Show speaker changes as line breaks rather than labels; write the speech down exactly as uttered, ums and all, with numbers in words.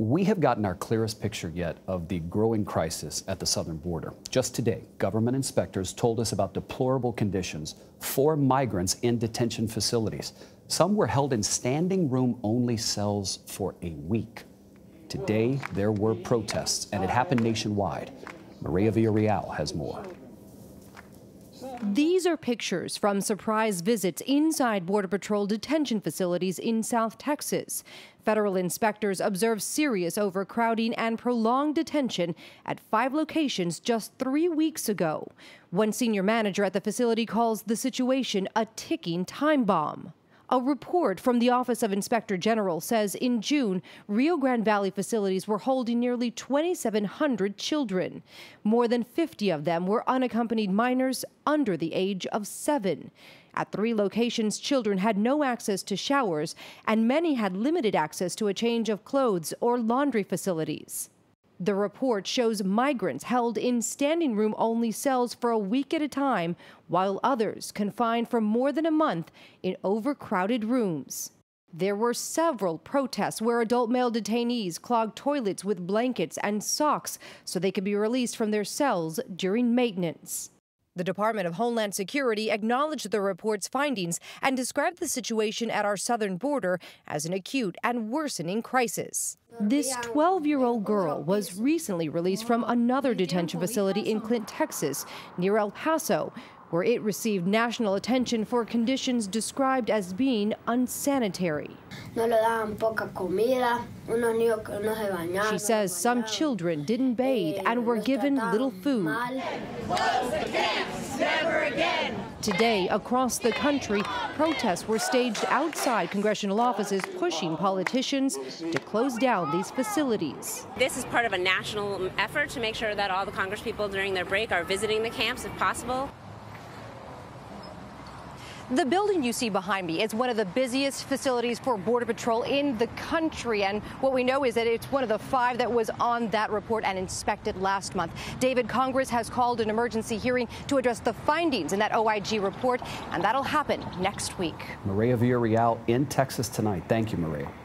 we have gotten our clearest picture yet of the growing crisis at the southern border. Just today, government inspectors told us about deplorable conditions for migrants in detention facilities. Some were held in standing room only cells for a week. Today, there were protests, and it happened nationwide. Mireya Villarreal has more.
These are pictures from surprise visits inside Border Patrol detention facilities in South Texas. Federal inspectors observed serious overcrowding and prolonged detention at five locations just three weeks ago. One senior manager at the facility calls the situation a ticking time bomb. A report from the Office of Inspector General says in June, Rio Grande Valley facilities were holding nearly twenty-seven hundred children. More than fifty of them were unaccompanied minors under the age of seven. At three locations, children had no access to showers, and many had limited access to a change of clothes or laundry facilities. The report shows migrants held in standing room only cells for a week at a time, while others confined for more than a month in overcrowded rooms. There were several protests where adult male detainees clogged toilets with blankets and socks so they could be released from their cells during maintenance. The Department of Homeland Security acknowledged the report's findings and described the situation at our southern border as an acute and worsening crisis. This twelve-year-old girl was recently released from another detention facility in Clint, Texas, near El Paso, where it received national attention for conditions described as being unsanitary. She says some children didn't bathe and were given little food.
Close the camps, never again.
Today, across the country, protests were staged outside congressional offices, pushing politicians to close down these facilities.
This is part of a national effort to make sure that all the congresspeople during their break are visiting the camps if possible.
The building you see behind me is one of the busiest facilities for Border Patrol in the country, and what we know is that it's one of the five that was on that report and inspected last month. David, Congress has called an emergency hearing to address the findings in that O I G report, and that'll happen next week.
Mireya Villarreal in Texas tonight. Thank you, Mireya.